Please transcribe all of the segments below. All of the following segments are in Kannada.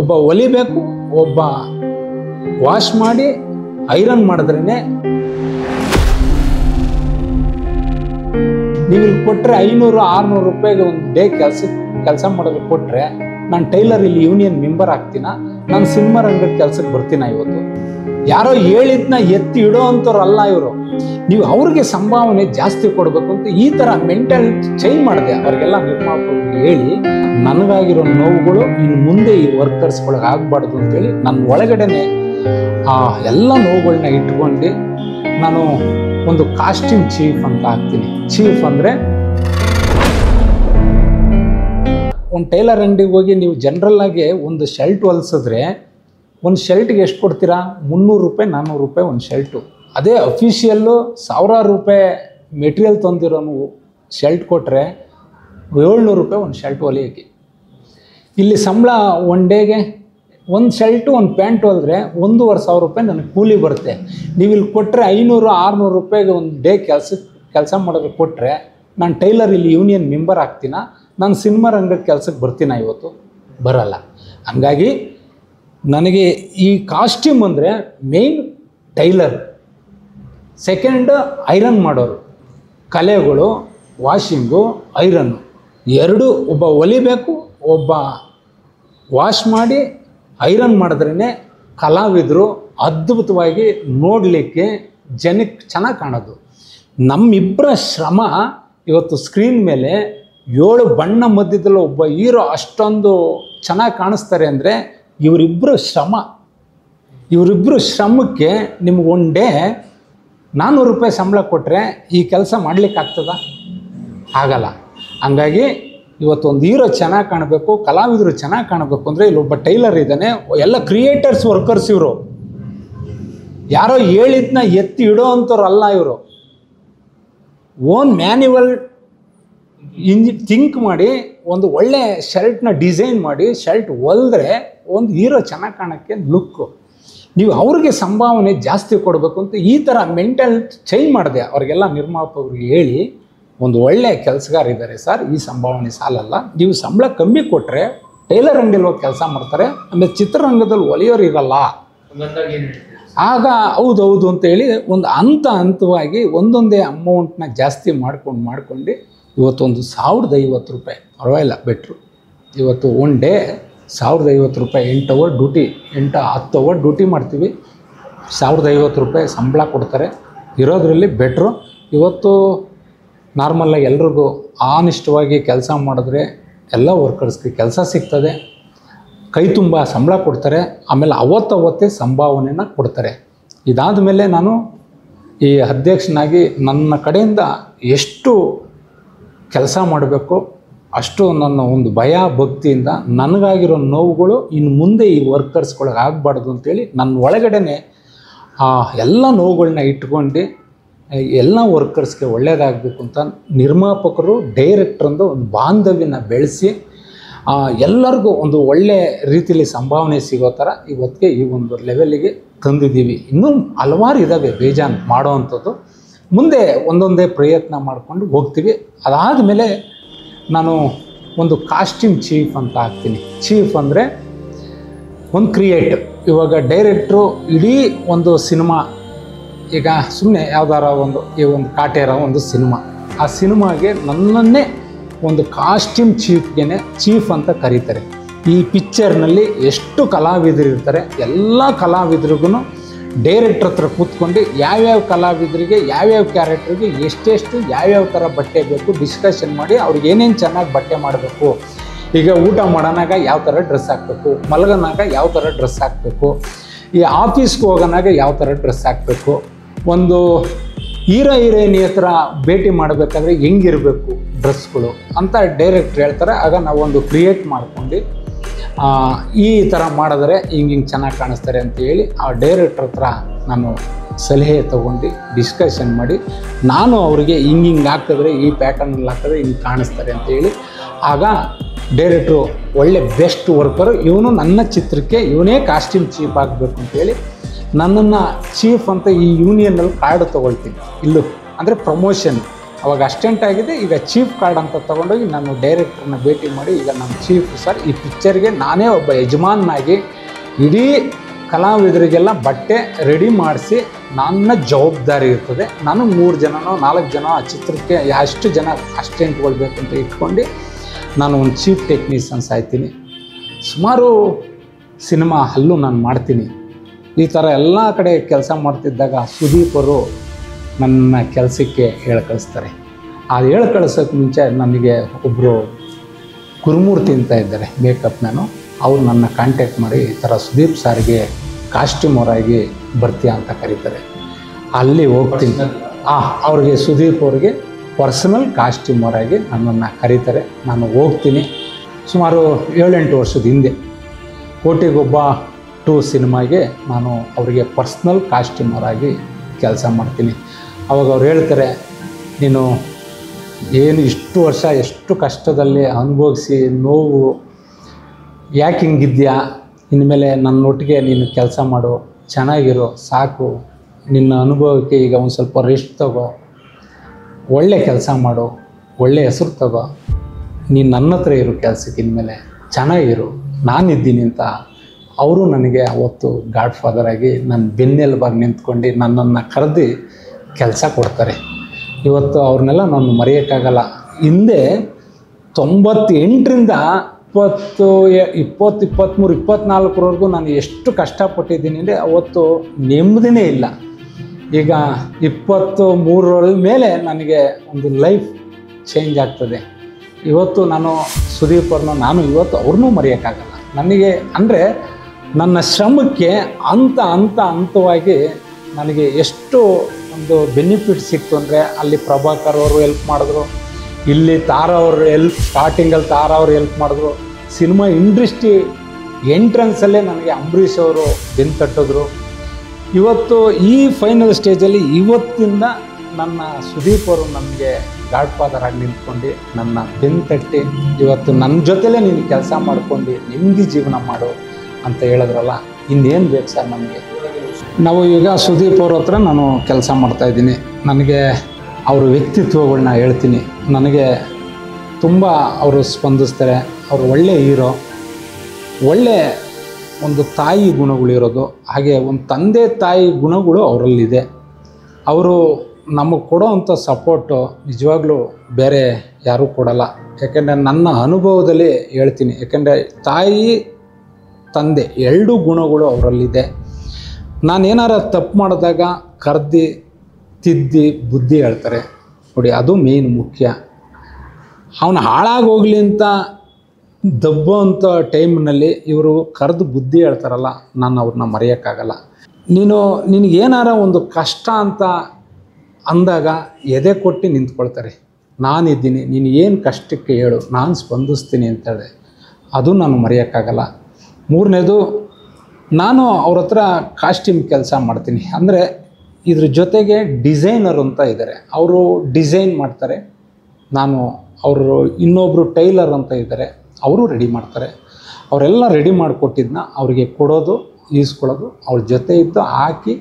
ಒಬ್ಬ ಹೊಲಿಬೇಕು, ಒಬ್ಬ ವಾಶ್ ಮಾಡಿ ಐರನ್ ಮಾಡಿದ್ರೇ ನೀವು ಇಲ್ಲಿ ಕೊಟ್ಟರೆ 500-600 ರೂಪಾಯಿಗೆ ಒಂದು ಡೇ ಕೆಲಸ ಮಾಡೋದು ಕೊಟ್ಟರೆ ನಾನು ಟೈಲರ್ ಇಲ್ಲಿ ಯೂನಿಯನ್ ಮೆಂಬರ್ ಆಗ್ತೀನ, ನಾನು ಸಿನಿಮಾ ರಂಗದ ಕೆಲಸಕ್ಕೆ ಬರ್ತೀನ. ಇವತ್ತು ಯಾರೋ ಹೇಳಿದ್ನ ಎತ್ತಿ ಇಡೋ ಅಂಥವ್ರಲ್ಲ ಇವರು. ನೀವು ಅವ್ರಿಗೆ ಸಂಭಾವನೆ ಜಾಸ್ತಿ ಕೊಡಬೇಕು ಅಂತ ಈ ಥರ ಮೆಂಟಲ್ ಚೇಂಜ್ ಮಾಡಿದೆ. ಅವ್ರಿಗೆಲ್ಲ ನಿರ್ಮಾಪಕರಿಗೆ ಹೇಳಿ ನನಗಾಗಿರೋ ನೋವುಗಳು ಇನ್ನು ಮುಂದೆ ಈ ವರ್ಕರ್ಸ್ಗಳಿಗೆ ಆಗಬಾರ್ದು ಅಂತೇಳಿ ನನ್ನ ಒಳಗಡೆನೆ ಆ ಎಲ್ಲ ನೋವುಗಳನ್ನ ಇಟ್ಕೊಂಡು ನಾನು ಒಂದು ಕಾಸ್ಟ್ಯೂಮ್ ಚೀಫ್ ಅಂತ ಆಗ್ತೀನಿ. ಚೀಫ್ ಅಂದರೆ ಒಂದು ಟೈಲರ್ ಅಂಗಡಿಗೆ ಹೋಗಿ ನೀವು ಜನರಲ್ ಆಗಿ ಒಂದು ಶರ್ಟ್ ಹೊಲಿಸಿದ್ರೆ ಒಂದು ಶರ್ಟ್ಗೆ ಎಷ್ಟು ಕೊಡ್ತೀರಾ? 300 ರೂಪಾಯಿ 400 ರೂಪಾಯಿ ಒಂದು ಶರ್ಟು. ಅದೇ ಅಫಿಷಿಯಲ್ಲು 1000 ರೂಪಾಯಿ ಮೆಟೀರಿಯಲ್ ತಂದಿರೋನು ಶರ್ಟ್ ಕೊಟ್ಟರೆ 700 ರೂಪಾಯಿ ಒಂದು ಶರ್ಟ್ ಹೊಲಿಯೋಕ್ಕೆ. ಇಲ್ಲಿ ಸಂಬಳ ಒನ್ ಡೇಗೆ ಒಂದು ಶರ್ಟು ಒಂದು ಪ್ಯಾಂಟ್ ಹೊಲಿದ್ರೆ 1500 ರೂಪಾಯಿ ನನಗೆ ಕೂಲಿ ಬರುತ್ತೆ. ನೀವು ಇಲ್ಲಿ ಕೊಟ್ಟರೆ 500-600 ರೂಪಾಯಿಗೆ ಒಂದು ಡೇ ಕೆಲಸ ಮಾಡೋದು ಕೊಟ್ಟರೆ ನಾನು ಟೈಲರ್ ಇಲ್ಲಿ ಯೂನಿಯನ್ ಮೆಂಬರ್ ಆಗ್ತೀನ, ನಾನು ಸಿನಿಮಾ ರಂಗದ ಕೆಲಸಕ್ಕೆ ಬರ್ತೀನ. ಇವತ್ತು ಬರಲ್ಲ. ಹಂಗಾಗಿ ನನಗೆ ಈ ಕಾಸ್ಟ್ಯೂಮ್ ಅಂದರೆ ಮೇಯ್ನ್ ಟೈಲರ್, ಸೆಕೆಂಡ್ ಐರನ್ ಮಾಡೋರು, ಕಲೆಗಳು, ವಾಷಿಂಗು, ಐರನ್ನು ಎರಡು. ಒಬ್ಬ ಹೊಲಿಬೇಕು, ಒಬ್ಬ ವಾಶ್ ಮಾಡಿ ಐರನ್ ಮಾಡಿದ್ರೇ ಕಲಾವಿದರು ಅದ್ಭುತವಾಗಿ ನೋಡಲಿಕ್ಕೆ ಜನಕ್ಕೆ ಚೆನ್ನಾಗಿ ಕಾಣೋದು. ನಮ್ಮಿಬ್ಬರ ಶ್ರಮ ಇವತ್ತು ಸ್ಕ್ರೀನ್ ಮೇಲೆ 7 ಬಣ್ಣ ಮಧ್ಯದಲ್ಲಿ ಒಬ್ಬ ಹೀರೋ ಅಷ್ಟೊಂದು ಚೆನ್ನಾಗಿ ಕಾಣಿಸ್ತಾರೆ ಅಂದರೆ ಇವರಿಬ್ಬರು ಶ್ರಮಕ್ಕೆ ನಿಮ್ಗೆ ಒನ್ ಡೇ 400 ರೂಪಾಯಿ ಸಂಬಳ ಕೊಟ್ಟರೆ ಈ ಕೆಲಸ ಮಾಡಲಿಕ್ಕಾಗ್ತದ? ಆಗಲ್ಲ. ಹಂಗಾಗಿ ಇವತ್ತೊಂದು ಹೀರೋ ಚೆನ್ನಾಗಿ ಕಾಣಬೇಕು, ಕಲಾವಿದರು ಚೆನ್ನಾಗಿ ಕಾಣಬೇಕು ಅಂದರೆ ಇಲ್ಲೊಬ್ಬ ಟೈಲರ್ ಇದ್ದಾನೆ. ಎಲ್ಲ ಕ್ರಿಯೇಟರ್ಸ್ ವರ್ಕರ್ಸ್ ಇವರು. ಯಾರೋ ಹೇಳಿದ್ನ ಎತ್ತಿ ಇಡೋ ಅಂಥವ್ರಲ್ಲ ಇವರು. ಓನ್ ಮ್ಯಾನ್ಯುವಲ್ ಥಿಂಕ್ ಮಾಡಿ ಒಂದು ಒಳ್ಳೆ ಶರ್ಟ್ನ ಡಿಸೈನ್ ಮಾಡಿ ಶರ್ಟ್ ಹೊಲಿದ್ರೆ ಒಂದು ಹೀರೋ ಚೆನ್ನಾಗಿ ಕಾಣೋಕ್ಕೆ ಲುಕ್ಕು. ನೀವು ಅವ್ರಿಗೆ ಸಂಭಾವನೆ ಜಾಸ್ತಿ ಕೊಡಬೇಕು ಅಂತ ಈ ಥರ ಮೆಂಟಲ್ ಚೇಂಜ್ ಮಾಡಿದೆ. ಅವ್ರಿಗೆಲ್ಲ ನಿರ್ಮಾಪಕರಿಗೆ ಹೇಳಿ ಒಂದು ಒಳ್ಳೆ ಕೆಲಸಗಾರ ಇದ್ದಾರೆ ಸರ್, ಈ ಸಂಭಾವನೆ ಸಾಲಲ್ಲ, ನೀವು ಸಂಬಳ ಕಮ್ಮಿ ಕೊಟ್ಟರೆ ಟೈಲರ್ ಅಂಗಡಿಯಲ್ಲಿ ಹೋಗಿ ಕೆಲಸ ಮಾಡ್ತಾರೆ, ಆಮೇಲೆ ಚಿತ್ರರಂಗದಲ್ಲಿ ಹೊಲಿಯೋರು ಇರಲ್ಲ. ಆಗ ಹೌದೌದು ಅಂತೇಳಿ ಒಂದು ಹಂತವಾಗಿ ಒಂದೊಂದೇ ಅಮೌಂಟ್ನ ಜಾಸ್ತಿ ಮಾಡ್ಕೊಂಡು ಇವತ್ತೊಂದು 1050 ರೂಪಾಯಿ ಪರವಾಗಿಲ್ಲ ಬೆಟ್ರು. ಇವತ್ತು ಒನ್ ಡೇ 1050 ರೂಪಾಯಿ, 8 ಅವರ್ ಡ್ಯೂಟಿ, 10 ಅವರ್ ಡ್ಯೂಟಿ ಮಾಡ್ತೀವಿ, 1050 ರೂಪಾಯಿ ಸಂಬಳ ಕೊಡ್ತಾರೆ. ಇರೋದ್ರಲ್ಲಿ ಬೆಟ್ರು. ಇವತ್ತು ನಾರ್ಮಲಾಗಿ ಎಲ್ರಿಗೂ ಆನೆಸ್ಟವಾಗಿ ಕೆಲಸ ಮಾಡಿದ್ರೆ ಎಲ್ಲ ವರ್ಕರ್ಸ್ಗೆ ಕೆಲಸ ಸಿಗ್ತದೆ, ಕೈ ತುಂಬ ಸಂಬಳ ಕೊಡ್ತಾರೆ, ಆಮೇಲೆ ಅವತ್ತೇ ಸಂಭಾವನೆನ ಕೊಡ್ತಾರೆ. ಇದಾದ ಮೇಲೆ ನಾನು ಈ ಅಧ್ಯಕ್ಷನಾಗಿ ನನ್ನ ಕಡೆಯಿಂದ ಎಷ್ಟು ಕೆಲಸ ಮಾಡಬೇಕು ಅಷ್ಟು ನನ್ನ ಒಂದು ಭಯ ಭಕ್ತಿಯಿಂದ ನನಗಾಗಿರೋ ನೋವುಗಳು ಇನ್ನು ಮುಂದೆ ಈ ವರ್ಕರ್ಸ್ಗಳಿಗೆ ಆಗಬಾರ್ದು ಅಂತೇಳಿ ನನ್ನ ಒಳಗಡೆನೆ ಎಲ್ಲ ನೋವುಗಳನ್ನ ಇಟ್ಕೊಂಡು ಎಲ್ಲ ವರ್ಕರ್ಸ್ಗೆ ಒಳ್ಳೆಯದಾಗಬೇಕು ಅಂತ ನಿರ್ಮಾಪಕರು ಡೈರೆಕ್ಟ್ರಂದು ಒಂದು ಬಾಂಧವ್ಯನ ಬೆಳೆಸಿ ಎಲ್ಲರಿಗೂ ಒಂದು ಒಳ್ಳೆ ರೀತಿಯಲ್ಲಿ ಸಂಭಾವನೆ ಸಿಗೋ ಥರ ಇವತ್ತಿಗೆ ಈ ಒಂದು ಲೆವೆಲ್ಲಿಗೆ ತಂದಿದ್ದೀವಿ. ಇನ್ನೂ ಹಲವಾರು ಇದ್ದಾವೆ ಬೇಜಾನ್ ಮಾಡೋ ಅಂಥದ್ದು. ಮುಂದೆ ಒಂದೊಂದೇ ಪ್ರಯತ್ನ ಮಾಡಿಕೊಂಡು ಹೋಗ್ತೀವಿ. ಅದಾದಮೇಲೆ ನಾನು ಒಂದು ಕಾಸ್ಟ್ಯೂಮ್ ಚೀಫ್ ಅಂತ ಆಗ್ತೀನಿ. ಚೀಫ್ ಅಂದರೆ ಒಂದು ಕ್ರಿಯೇಟಿವ್. ಇವಾಗ ಡೈರೆಕ್ಟ್ರು ಇಡೀ ಒಂದು ಸಿನಿಮಾ, ಈಗ ಸುಮ್ಮನೆ ಯಾವ್ದಾರ ಈ ಒಂದು ಕಾಟೇರ ಒಂದು ಸಿನಿಮಾ, ಆ ಸಿನಿಮಾಗೆ ನನ್ನನ್ನೇ ಒಂದು ಕಾಸ್ಟ್ಯೂಮ್ ಚೀಫ್ ಅಂತ ಕರೀತಾರೆ. ಈ ಪಿಕ್ಚರ್ನಲ್ಲಿ ಎಷ್ಟು ಕಲಾವಿದರು ಇರ್ತಾರೆ, ಎಲ್ಲ ಕಲಾವಿದ್ರಿಗೂ ಡೈರೆಕ್ಟ್ರ್ ಹತ್ರ ಕೂತ್ಕೊಂಡು ಯಾವ್ಯಾವ ಕಲಾವಿದರಿಗೆ ಯಾವ್ಯಾವ ಕ್ಯಾರೆಕ್ಟ್ರಿಗೆ ಎಷ್ಟೆಷ್ಟು ಯಾವ್ಯಾವ ಥರ ಬಟ್ಟೆ ಬೇಕು ಡಿಸ್ಕಷನ್ ಮಾಡಿ ಅವ್ರಿಗೆ ಏನೇನು ಚೆನ್ನಾಗಿ ಬಟ್ಟೆ ಮಾಡಬೇಕು. ಈಗ ಊಟ ಮಾಡೋನಾಗ ಯಾವ ಥರ ಡ್ರೆಸ್ ಹಾಕಬೇಕು, ಮಲಗೋನಾಗ ಯಾವ ಥರ ಡ್ರೆಸ್ ಹಾಕಬೇಕು, ಈ ಆಫೀಸ್ಗೆ ಹೋಗೋನಾಗ ಯಾವ ಥರ ಡ್ರೆಸ್ ಹಾಕಬೇಕು, ಒಂದು ಹೀರೋಯಿನಿ ಹತ್ರ ಭೇಟಿ ಮಾಡಬೇಕಾದ್ರೆ ಹೆಂಗಿರಬೇಕು ಡ್ರೆಸ್ಗಳು ಅಂತ ಡೈರೆಕ್ಟ್ರ್ ಹೇಳ್ತಾರೆ. ಆಗ ನಾವೊಂದು ಕ್ರಿಯೇಟ್ ಮಾಡ್ಕೊಂಡು ಈ ಥರ ಮಾಡಿದ್ರೆ ಹಿಂಗೆ ಚೆನ್ನಾಗಿ ಕಾಣಿಸ್ತಾರೆ ಅಂತ ಹೇಳಿ ಆ ಡೈರೆಕ್ಟ್ರ್ ಹತ್ರ ನಾನು ಸಲಹೆ ತೊಗೊಂಡು ಡಿಸ್ಕಷನ್ ಮಾಡಿ ನಾನು ಅವರಿಗೆ ಹಿಂಗೆ ಹಾಕಿದ್ರೆ ಈ ಪ್ಯಾಟರ್ನಲ್ಲಿ ಹಾಕಿದ್ರೆ ಹಿಂಗೆ ಕಾಣಿಸ್ತಾರೆ ಅಂತೇಳಿ ಆಗ ಡೈರೆಕ್ಟ್ರು ಒಳ್ಳೆ ಬೆಸ್ಟ್ ವರ್ಕರು, ಇವನು ನನ್ನ ಚಿತ್ರಕ್ಕೆ ಇವನೇ ಕಾಸ್ಟ್ಯೂಮ್ ಚೀಫ್ ಆಗಬೇಕು ಅಂತೇಳಿ ನನ್ನನ್ನು ಚೀಫ್ ಅಂತ ಈ ಯೂನಿಯನ್ನಲ್ಲಿ ಕಾರ್ಡ್ ತೊಗೊಳ್ತೀನಿ. ಇಲ್ಲೂ ಅಂದರೆ ಪ್ರಮೋಷನ್ ಅವಾಗ ಅಸಿಸ್ಟೆಂಟ್ ಆಗಿದೆ, ಈಗ ಚೀಫ್ ಕಾರ್ಡ್ ಅಂತ ತೊಗೊಂಡೋಗಿ ನಾನು ಡೈರೆಕ್ಟ್ರನ್ನ ಭೇಟಿ ಮಾಡಿ, ಈಗ ನಮ್ಮ ಚೀಫ್ ಸರ್ ಈ ಪಿಕ್ಚರ್ಗೆ ನಾನೇ ಒಬ್ಬ ಯಜಮಾನಾಗಿ ಇಡೀ ಕಲಾವಿದರಿಗೆಲ್ಲ ಬಟ್ಟೆ ರೆಡಿ ಮಾಡಿಸಿ ನನ್ನ ಜವಾಬ್ದಾರಿ ಇರ್ತದೆ. ನಾನು 3 ಜನನೋ 4 ಜನ ಆ ಚಿತ್ರಕ್ಕೆ ಎಷ್ಟು ಜನ ಅಸಿಸ್ಟೆಂಟ್ಗಳು ಬೇಕು ಅಂತ ಇಟ್ಕೊಂಡು ನಾನು ಒಂದು ಚೀಫ್ ಟೆಕ್ನಿಷಿಯನ್ಸ್ ಆಯ್ತೀನಿ. ಸುಮಾರು ಸಿನಿಮಾ ಅಲ್ಲೂ ನಾನು ಮಾಡ್ತೀನಿ. ಈ ಥರ ಎಲ್ಲ ಕಡೆ ಕೆಲಸ ಮಾಡ್ತಿದ್ದಾಗ ಸುದೀಪ್ ಅವರು ನನ್ನ ಕೆಲಸಕ್ಕೆ ಹೇಳಿ ಕಳಿಸ್ತಾರೆ. ಅದು ಹೇಳಿ ಕಳಿಸೋಕ್ಕೆ ಮುಂಚೆ ನನಗೆ ಒಬ್ಬರು ಗುರುಮೂರ್ತಿ ಅಂತ ಇದ್ದಾರೆ ಮೇಕಪ್ ಮ್ಯಾನು, ಅವ್ರು ನನ್ನ ಕಾಂಟ್ಯಾಕ್ಟ್ ಮಾಡಿ ಈ ಥರ ಸುದೀಪ್ ಸಾರಿಗೆ ಕಾಸ್ಟ್ಯೂಮರಾಗಿ ಬರ್ತೀಯಾ ಅಂತ ಕರೀತಾರೆ. ಅಲ್ಲಿ ಹೋಗ್ತೀನಿ. ಅವ್ರಿಗೆ ಸುದೀಪ್ ಅವ್ರಿಗೆ ಪರ್ಸನಲ್ ಕಾಸ್ಟ್ಯೂಮರಾಗಿ ನನ್ನನ್ನು ಕರೀತಾರೆ. ನಾನು ಹೋಗ್ತೀನಿ. ಸುಮಾರು 7-8 ವರ್ಷದ ಹಿಂದೆ ಕೋಟಿಗೊಬ್ಬ 2 ಸಿನಿಮಾಗೆ ನಾನು ಅವರಿಗೆ ಪರ್ಸ್ನಲ್ ಕಾಸ್ಟ್ಯೂಮರಾಗಿ ಕೆಲಸ ಮಾಡ್ತೀನಿ. ಅವಾಗ ಅವ್ರು ಹೇಳ್ತಾರೆ, ನೀನು ಏನು ಇಷ್ಟು ವರ್ಷ ಎಷ್ಟು ಕಷ್ಟದಲ್ಲಿ ಅನುಭವಿಸಿ ನೋವು ಯಾಕೆ ಹಿಂಗಿದ್ಯಾ, ಇನ್ಮೇಲೆ ನನ್ನೊಟ್ಟಿಗೆ ನೀನು ಕೆಲಸ ಮಾಡು, ಚೆನ್ನಾಗಿರೋ ಸಾಕು, ನಿನ್ನ ಅನುಭವಕ್ಕೆ ಈಗ ಒಂದು ಸ್ವಲ್ಪ ರೆಸ್ಟ್ ತಗೋ, ಒಳ್ಳೆ ಕೆಲಸ ಮಾಡು, ಒಳ್ಳೆ ಹೆಸರು ತಗೋ, ನೀನು ನನ್ನ ಹತ್ರ ಇರು ಕೆಲಸಕ್ಕೆ, ಇನ್ಮೇಲೆ ಚೆನ್ನಾಗಿರು, ನಾನಿದ್ದೀನಿ ಅಂತ ಅವರು ನನಗೆ ಅವತ್ತು ಗಾಡ್ ಫಾದರ್ ಆಗಿ ನನ್ನ ಬೆನ್ನೆಲುಬಾಗಿ ನಿಂತ್ಕೊಂಡು ನನ್ನನ್ನು ಕರೆದು ಕೆಲಸ ಕೊಡ್ತಾರೆ. ಇವತ್ತು ಅವ್ರನ್ನೆಲ್ಲ ನಾನು ಮರೆಯೋಕ್ಕಾಗಲ್ಲ. ಹಿಂದೆ 98ರಿಂದ 20, 23, 24ವರೆಗೂ ನಾನು ಎಷ್ಟು ಕಷ್ಟಪಟ್ಟಿದ್ದೀನಿ ಅಂದರೆ ಅವತ್ತು ನೆಮ್ಮದಿನೇ ಇಲ್ಲ. ಈಗ 23 ಮೇಲೆ ನನಗೆ ಒಂದು ಲೈಫ್ ಚೇಂಜ್ ಆಗ್ತದೆ. ಇವತ್ತು ನಾನು ಸುದೀಪ್ ಅವ್ರನ್ನ ನಾನು ಇವತ್ತು ಅವ್ರನ್ನೂ ಮರೆಯೋಕ್ಕಾಗಲ್ಲ. ನನಗೆ ಅಂದರೆ ನನ್ನ ಶ್ರಮಕ್ಕೆ ಹಂತವಾಗಿ ನನಗೆ ಎಷ್ಟು ಒಂದು ಬೆನಿಫಿಟ್ ಸಿಕ್ತು ಅಂದರೆ, ಅಲ್ಲಿ ಪ್ರಭಾಕರ್ ಅವರು ಹೆಲ್ಪ್ ಮಾಡಿದ್ರು, ಇಲ್ಲಿ ತಾರಾ ಅವರು ಸ್ಟಾರ್ಟಿಂಗಲ್ಲಿ ತಾರಾ ಅವರು ಹೆಲ್ಪ್ ಮಾಡಿದ್ರು. ಸಿನಿಮಾ ಇಂಡಸ್ಟ್ರಿ ಎಂಟ್ರೆನ್ಸಲ್ಲೇ ನನಗೆ ಅಂಬರೀಷ್ ಅವರು ಬೆನ್ನು ತಟ್ಟಿದ್ರು. ಇವತ್ತು ಈ ಫೈನಲ್ ಸ್ಟೇಜಲ್ಲಿ ಇವತ್ತಿಂದ ನನ್ನ ಸುದೀಪ್ ಅವರು ನನಗೆ ಗಾಡ್ ಫಾದರ್ ಆಗಿ ನಿಂತ್ಕೊಂಡು ನನ್ನ ಬೆನ್ನು ತಟ್ಟಿ ಇವತ್ತು ನನ್ನ ಜೊತೆಲೇ ನೀನು ಕೆಲಸ ಮಾಡ್ಕೊಂಡು ನೆಮ್ಮದಿ ಜೀವನ ಮಾಡು ಅಂತ ಹೇಳಿದ್ರಲ್ಲ, ಇನ್ನೇನು ಬೇಕು ಸರ್ ನಮಗೆ. ನಾವು ಈಗ ಸುದೀಪ್ ಅವ್ರ ಹತ್ರ ನಾನು ಕೆಲಸ ಮಾಡ್ತಾಯಿದ್ದೀನಿ. ನನಗೆ ಅವ್ರ ವ್ಯಕ್ತಿತ್ವಗಳನ್ನ ಹೇಳ್ತೀನಿ. ನನಗೆ ತುಂಬ ಅವರು ಸ್ಪಂದಿಸ್ತಾರೆ. ಅವರು ಒಳ್ಳೆಯ ಹೀರೋ, ಒಳ್ಳೆ ಒಂದು ತಾಯಿ ಗುಣಗಳಿರೋದು, ಹಾಗೆ ಒಂದು ತಂದೆ ತಾಯಿ ಗುಣಗಳು ಅವರಲ್ಲಿದೆ. ಅವರು ನಮಗೆ ಕೊಡೋವಂಥ ಸಪೋರ್ಟು ನಿಜವಾಗ್ಲೂ ಬೇರೆ ಯಾರೂ ಕೊಡಲ್ಲ. ಯಾಕೆಂದರೆ ನನ್ನ ಅನುಭವದಲ್ಲಿ ಹೇಳ್ತೀನಿ, ಯಾಕೆಂದರೆ ತಾಯಿ ತಂದೆ 2 ಗುಣಗಳು ಅವರಲ್ಲಿದೆ. ನಾನೇನಾರ ತಪ್ಪು ಮಾಡಿದಾಗ ಕರೆದು ತಿದ್ದಿ ಬುದ್ಧಿ ಹೇಳ್ತಾರೆ ನೋಡಿ, ಅದು ಮೇನ್ ಮುಖ್ಯ. ಅವನು ಹಾಳಾಗೋಗ್ಲಿ ಅಂತ ದಬ್ಬೋ ಅಂಥ ಟೈಮ್ನಲ್ಲಿ ಇವರು ಕರೆದು ಬುದ್ಧಿ ಹೇಳ್ತಾರಲ್ಲ, ನಾನು ಅವ್ರನ್ನ ಮರೆಯೋಕ್ಕಾಗಲ್ಲ. ನಿನಗೇನಾರ ಒಂದು ಕಷ್ಟ ಅಂತ ಅಂದಾಗ ಎದೆ ಕೊಟ್ಟು ನಿಂತ್ಕೊಳ್ತಾರೆ. ನಾನಿದ್ದೀನಿ, ನೀನು ಏನು ಕಷ್ಟಕ್ಕೆ ಹೇಳು, ನಾನು ಸ್ಪಂದಿಸ್ತೀನಿ ಅಂತೇಳಿ, ಅದು ನಾನು ಮರೆಯೋಕ್ಕಾಗಲ್ಲ. 3ನೇದು, ನಾನು ಅವ್ರ ಹತ್ರ ಕಾಸ್ಟ್ಯೂಮ್ ಕೆಲಸ ಮಾಡ್ತೀನಿ. ಅಂದರೆ ಇದ್ರ ಜೊತೆಗೆ ಡಿಸೈನರ್ ಅಂತ ಇದ್ದಾರೆ, ಅವರು ಡಿಸೈನ್ ಮಾಡ್ತಾರೆ. ಅವರು ಇನ್ನೊಬ್ಬರು ಟೈಲರ್ ಅಂತ ಇದ್ದಾರೆ, ಅವರು ರೆಡಿ ಮಾಡ್ತಾರೆ. ಅವರೆಲ್ಲ ರೆಡಿ ಮಾಡಿಕೊಟ್ಟಿದ್ದನ್ನ ಅವ್ರಿಗೆ ಕೊಡೋದು, ಈಸ್ಕೊಳ್ಳೋದು, ಅವ್ರ ಜೊತೆ ಇದ್ದು ಹಾಕಿ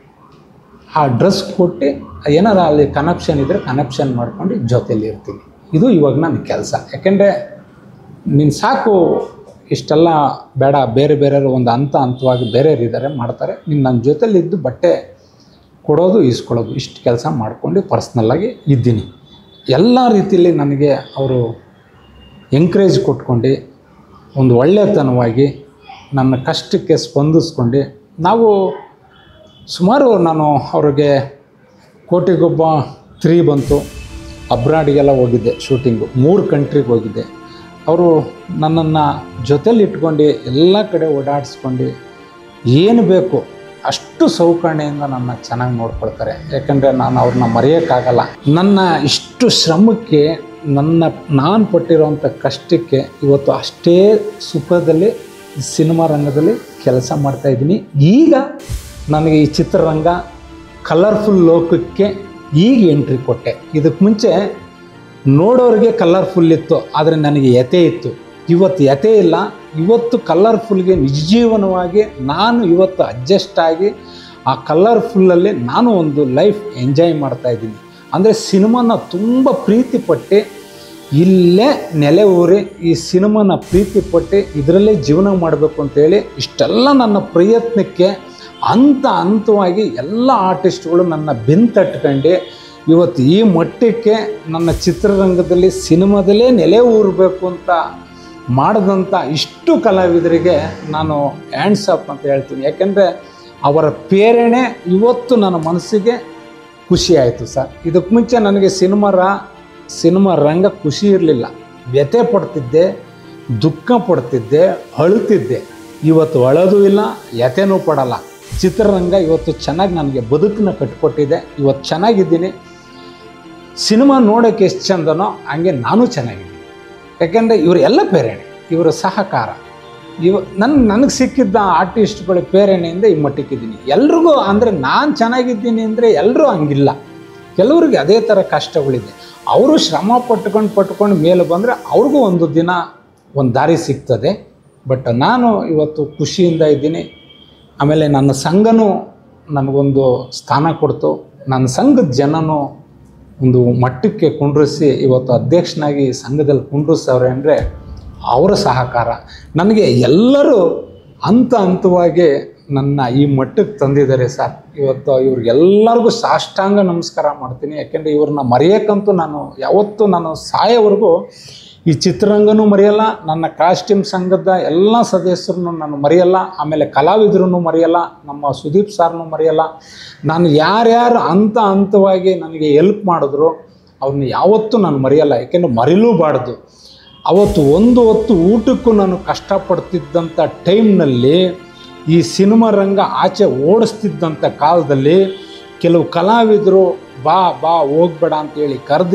ಆ ಡ್ರೆಸ್ ಕೊಟ್ಟು ಏನಾರ ಅಲ್ಲಿ ಕನೆಕ್ಷನ್ ಇದ್ದರೆ ಕನೆಕ್ಷನ್ ಮಾಡ್ಕೊಂಡು ಜೊತೆಯಲ್ಲಿ ಇರ್ತೀನಿ. ಇದು ಇವಾಗ ನನ್ನ ಕೆಲಸ. ಯಾಕೆಂದರೆ ನೀನು ಸಾಕು, ಇಷ್ಟೆಲ್ಲ ಬೇಡ, ಬೇರೆ ಬೇರೆಯವರು ಒಂದು ಹಂತವಾಗಿ ಬೇರೆಯವರಿದ್ದಾರೆ ಮಾಡ್ತಾರೆ, ನೀನು ನನ್ನ ಜೊತೆಲಿದ್ದು ಬಟ್ಟೆ ಕೊಡೋದು ಈಸ್ಕೊಳ್ಳೋದು ಇಷ್ಟು ಕೆಲಸ ಮಾಡ್ಕೊಂಡು ಪರ್ಸ್ನಲ್ಲಾಗಿ ಇದ್ದೀನಿ. ಎಲ್ಲ ರೀತಿಯಲ್ಲಿ ನನಗೆ ಅವರು ಎಂಕರೇಜ್ ಕೊಟ್ಕೊಂಡು ಒಂದು ಒಳ್ಳೆತನವಾಗಿ ನನ್ನ ಕಷ್ಟಕ್ಕೆ ಸ್ಪಂದಿಸ್ಕೊಂಡು ನಾನು ಅವ್ರಿಗೆ ಕೋಟಿಗೊಬ್ಬ 3 ಬಂತು, ಅಬ್ರಾಡಿಗೆಲ್ಲ ಹೋಗಿದ್ದೆ ಶೂಟಿಂಗು, 3 ಕಂಟ್ರಿಗೆ ಹೋಗಿದ್ದೆ. ಅವರು ನನ್ನನ್ನು ಜೊತೆಲಿ ಇಟ್ಕೊಂಡು ಎಲ್ಲ ಕಡೆ ಓಡಾಡಿಸ್ಕೊಂಡು ಏನು ಬೇಕು ಅಷ್ಟು ಸೌಕರ್ಯದಿಂದ ನನ್ನ ಚೆನ್ನಾಗಿ ನೋಡ್ಕೊಳ್ತಾರೆ. ಯಾಕಂದರೆ ನಾನು ಅವ್ರನ್ನ ಮರೆಯೋಕ್ಕಾಗಲ್ಲ. ನನ್ನ ಇಷ್ಟು ಶ್ರಮಕ್ಕೆ, ನಾನು ಪಟ್ಟಿರೋವಂಥ ಕಷ್ಟಕ್ಕೆ ಇವತ್ತು ಅಷ್ಟೇ ಸುಖದಲ್ಲಿ ಸಿನಿಮಾ ರಂಗದಲ್ಲಿ ಕೆಲಸ ಮಾಡ್ತಾಯಿದ್ದೀನಿ. ಈಗ ನನಗೆ ಈ ಚಿತ್ರರಂಗ ಕಲರ್ಫುಲ್ ಲೋಕಕ್ಕೆ ಈಗ ಎಂಟ್ರಿ ಕೊಟ್ಟೆ. ಇದಕ್ಕೆ ಮುಂಚೆ ನೋಡೋರಿಗೆ ಕಲರ್ಫುಲ್ ಇತ್ತು, ಆದರೆ ನನಗೆ ಯತೆ ಇತ್ತು. ಇವತ್ತು ಯತೆ ಇಲ್ಲ. ಇವತ್ತು ಕಲರ್ಫುಲ್ಗೆ ನಿಜಜೀವನವಾಗಿ ನಾನು ಇವತ್ತು ಅಡ್ಜಸ್ಟ್ ಆಗಿ ಆ ಕಲರ್ಫುಲ್ಲಲ್ಲಿ ನಾನು ಒಂದು ಲೈಫ್ ಎಂಜಾಯ್ ಮಾಡ್ತಾಯಿದ್ದೀನಿ. ಅಂದರೆ ಸಿನಿಮಾನ ತುಂಬ ಪ್ರೀತಿಪಟ್ಟು ಇಲ್ಲೇ ನೆಲೆ ಊರಿ ಈ ಸಿನಿಮಾನ ಪ್ರೀತಿಪಟ್ಟು ಇದರಲ್ಲೇ ಜೀವನ ಮಾಡಬೇಕು ಅಂತೇಳಿ ಇಷ್ಟೆಲ್ಲ ನನ್ನ ಪ್ರಯತ್ನಕ್ಕೆ ಹಂತವಾಗಿ ಎಲ್ಲ ಆರ್ಟಿಸ್ಟ್ಗಳು ನನ್ನ ಬೆಂತಟ್ಕೊಂಡು ಇವತ್ತು ಈ ಮಟ್ಟಕ್ಕೆ ನನ್ನ ಚಿತ್ರರಂಗದಲ್ಲಿ ಸಿನಿಮಾದಲ್ಲೇ ನೆಲೆ ಊರಬೇಕು ಅಂತ ಮಾಡಿದಂಥ ಇಷ್ಟು ಕಲಾವಿದರಿಗೆ ನಾನು ಹ್ಯಾಂಡ್ಸ್ ಅಪ್ ಅಂತ ಹೇಳ್ತೀನಿ. ಯಾಕೆಂದರೆ ಅವರ ಪ್ರೇರಣೆ ಇವತ್ತು ನನ್ನ ಮನಸ್ಸಿಗೆ ಖುಷಿ ಆಯಿತು ಸರ್. ಇದಕ್ಕೆ ಮುಂಚೆ ನನಗೆ ಸಿನಿಮಾ ರಂಗ ಖುಷಿ ಇರಲಿಲ್ಲ, ವ್ಯಥೆ ಪಡ್ತಿದ್ದೆ, ದುಃಖ ಪಡ್ತಿದ್ದೆ, ಅಳುತ್ತಿದ್ದೆ. ಇವತ್ತು ಅಳೋದು ಇಲ್ಲ, ವ್ಯಥೆನೂ ಪಡಲ್ಲ. ಚಿತ್ರರಂಗ ಇವತ್ತು ಚೆನ್ನಾಗಿ ನನಗೆ ಬದುಕನ್ನ ಕಟ್ಟಿಕೊಟ್ಟಿದೆ. ಇವತ್ತು ಚೆನ್ನಾಗಿದ್ದೀನಿ. ಸಿನಿಮಾ ನೋಡೋಕ್ಕೆ ಎಷ್ಟು ಚಂದನೋ ಹಂಗೆ ನಾನು ಚೆನ್ನಾಗಿದ್ದೀನಿ. ಯಾಕೆಂದರೆ ಇವರೆಲ್ಲ ಪ್ರೇರಣೆ, ಇವರ ಸಹಕಾರ, ನನಗೆ ಸಿಕ್ಕಿದ್ದ ಆರ್ಟಿಸ್ಟ್ಗಳ ಪ್ರೇರಣೆಯಿಂದ ಈ ಮಟ್ಟಕ್ಕಿದ್ದೀನಿ. ಎಲ್ರಿಗೂ ಅಂದರೆ ನಾನು ಚೆನ್ನಾಗಿದ್ದೀನಿ ಅಂದರೆ ಎಲ್ಲರೂ ಹಂಗಿಲ್ಲ, ಕೆಲವ್ರಿಗೆ ಅದೇ ಥರ ಕಷ್ಟಗಳಿದೆ. ಅವರು ಶ್ರಮ ಪಟ್ಕೊಂಡು ಮೇಲೆ ಬಂದರೆ ಅವ್ರಿಗೂ ಒಂದು ದಿನ ಒಂದು ದಾರಿ ಸಿಗ್ತದೆ. ಬಟ್ ನಾನು ಇವತ್ತು ಖುಷಿಯಿಂದ ಇದ್ದೀನಿ. ಆಮೇಲೆ ನನ್ನ ಸಂಘನೂ ನನಗೊಂದು ಸ್ಥಾನ ಕೊಡ್ತು. ನನ್ನ ಸಂಘದ ಜನನೂ ಒಂದು ಮಟ್ಟಕ್ಕೆ ಕುಂಡ್ರಿಸಿ ಇವತ್ತು ಅಧ್ಯಕ್ಷನಾಗಿ ಸಂಘದಲ್ಲಿ ಕುಂಡ್ರಿಸವ್ರೆ ಅಂದರೆ ಅವರ ಸಹಕಾರ. ನನಗೆ ಎಲ್ಲರೂ ಹಂತವಾಗಿ ನನ್ನ ಈ ಮಟ್ಟಕ್ಕೆ ತಂದಿದ್ದಾರೆ ಸರ್. ಇವತ್ತು ಇವ್ರಿಗೆಲ್ಲರಿಗೂ ಸಾಷ್ಟಾಂಗ ನಮಸ್ಕಾರ ಮಾಡ್ತೀನಿ. ಯಾಕೆಂದರೆ ಇವ್ರನ್ನ ಮರೆಯೋಕ್ಕಂತೂ ನಾನು ಯಾವತ್ತೂ ನಾನು ಸಾಯೋವರೆಗೂ ಈ ಚಿತ್ರರಂಗನೂ ಮರೆಯಲ್ಲ, ನನ್ನ ಕಾಸ್ಟ್ಯೂಮ್ ಸಂಘದ ಎಲ್ಲ ಸದಸ್ಯರನ್ನು ನಾನು ಮರೆಯಲ್ಲ, ಆಮೇಲೆ ಕಲಾವಿದರನ್ನು ಮರೆಯಲ್ಲ, ನಮ್ಮ ಸುದೀಪ್ ಸಾರ್ನು ಮರೆಯಲ್ಲ. ನಾನು ಯಾರ್ಯಾರು ಹಂತವಾಗಿ ನನಗೆ ಹೆಲ್ಪ್ ಮಾಡಿದ್ರು ಅವ್ರನ್ನ ಯಾವತ್ತೂ ನಾನು ಮರೆಯಲ್ಲ. ಯಾಕೆಂದರೆ ಮರಿಲೂಬಾರ್ದು. ಅವತ್ತು ಒಂದು ಹೊತ್ತು ಊಟಕ್ಕೂ ನಾನು ಕಷ್ಟಪಡ್ತಿದ್ದಂಥ ಟೈಮ್ನಲ್ಲಿ ಈ ಸಿನಿಮಾ ರಂಗ ಆಚೆ ಓಡಿಸ್ತಿದ್ದಂಥ ಕಾಲದಲ್ಲಿ ಕೆಲವು ಕಲಾವಿದರು ಬಾ ಹೋಗ್ಬೇಡ ಅಂತೇಳಿ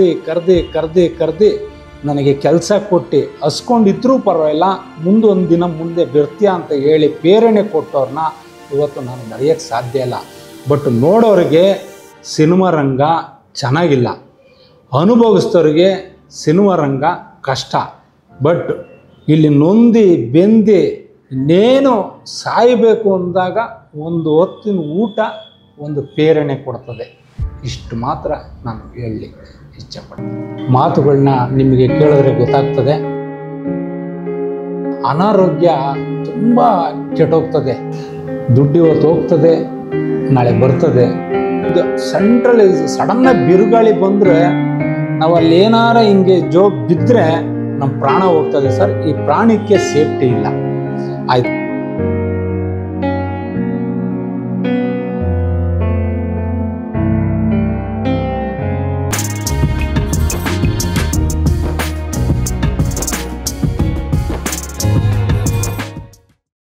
ಕರ್ದು ನನಗೆ ಕೆಲಸ ಕೊಟ್ಟು ಹಸ್ಕೊಂಡಿದ್ರೂ ಪರವಾಗಿಲ್ಲ, ಮುಂದೊಂದು ದಿನ ಮುಂದೆ ಬರ್ತೀಯ ಅಂತ ಹೇಳಿ ಪ್ರೇರಣೆ ಕೊಟ್ಟವ್ರನ್ನ ಇವತ್ತು ನಾನು ಮರೆಯೋಕ್ಕೆ ಸಾಧ್ಯ ಇಲ್ಲ. ಬಟ್ ನೋಡೋರಿಗೆ ಸಿನಿಮಾ ರಂಗ ಚೆನ್ನಾಗಿಲ್ಲ, ಅನುಭವಿಸಿದವ್ರಿಗೆ ಸಿನಿಮಾ ರಂಗ ಕಷ್ಟ. ಬಟ್ ಇಲ್ಲಿ ನೊಂದಿ ಬೆಂದಿ ಇನ್ನೇನು ಸಾಯಬೇಕು ಅಂದಾಗ ಒಂದು ಹೊತ್ತಿನ ಊಟ ಒಂದು ಪ್ರೇರಣೆ ಕೊಡ್ತದೆ. ಇಷ್ಟು ಮಾತ್ರ ನಾನು ಹೇಳಲಿಕ್ಕೆ ಇಚ್ಛೆಪಡ್ತೀನಿ. ಮಾತುಗಳನ್ನ ನಿಮಗೆ ಕೇಳಿದ್ರೆ ಗೊತ್ತಾಗ್ತದೆ. ಅನಾರೋಗ್ಯ ತುಂಬ ಕೆಟ್ಟೋಗ್ತದೆ. ದುಡ್ಡು ಇವತ್ತು ಹೋಗ್ತದೆ, ನಾಳೆ ಬರ್ತದೆ. ಇದು ಸಡನ್ನಾಗಿ ಬಿರುಗಾಳಿ ಬಂದರೆ ನಾವು ಅಲ್ಲಿ ಏನಾರ ಹಿಂಗೆ ಜೋಗ್ ಬಿದ್ದರೆ ನಮ್ಮ ಪ್ರಾಣ ಹೋಗ್ತದೆ ಸರ್. ಈ ಪ್ರಾಣಕ್ಕೆ ಸೇಫ್ಟಿ ಇಲ್ಲ. ಆಯ್ತು.